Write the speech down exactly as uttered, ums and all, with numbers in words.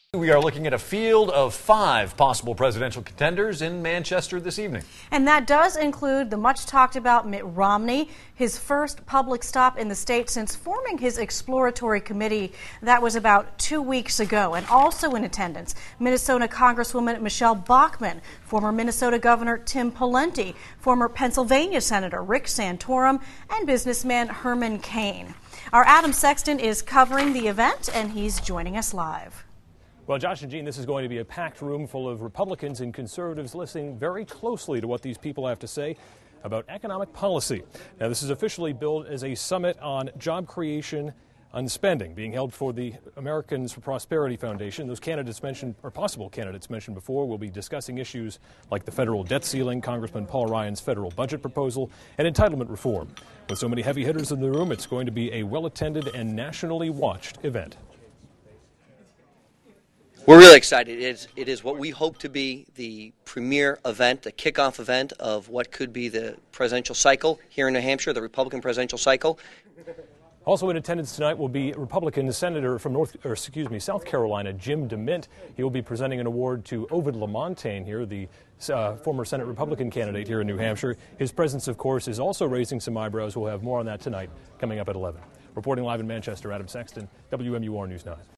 We are looking at a field of five possible presidential contenders in Manchester this evening. And that does include the much talked about Mitt Romney, his first public stop in the state since forming his exploratory committee. That was about two weeks ago. And also in attendance, Minnesota Congresswoman Michelle Bachmann, former Minnesota Governor Tim Pawlenty, former Pennsylvania Senator Rick Santorum, and businessman Herman Cain. Our Adam Sexton is covering the event, and he's joining us live. Well, Josh and Jean, this is going to be a packed room full of Republicans and conservatives listening very closely to what these people have to say about economic policy. Now, this is officially billed as a summit on job creation and spending, being held for the Americans for Prosperity Foundation. Those candidates mentioned, or possible candidates mentioned before, will be discussing issues like the federal debt ceiling, Congressman Paul Ryan's federal budget proposal, and entitlement reform. With so many heavy hitters in the room, it's going to be a well-attended and nationally watched event. We're really excited. It is, it is what we hope to be the premier event, the kickoff event of what could be the presidential cycle here in New Hampshire, the Republican presidential cycle. Also in attendance tonight will be Republican Senator from North, or excuse me, South Carolina, Jim DeMint. He will be presenting an award to Ovid LaMontagne here, the uh, former Senate Republican candidate here in New Hampshire. His presence, of course, is also raising some eyebrows. We'll have more on that tonight coming up at eleven. Reporting live in Manchester, Adam Sexton, W M U R News nine.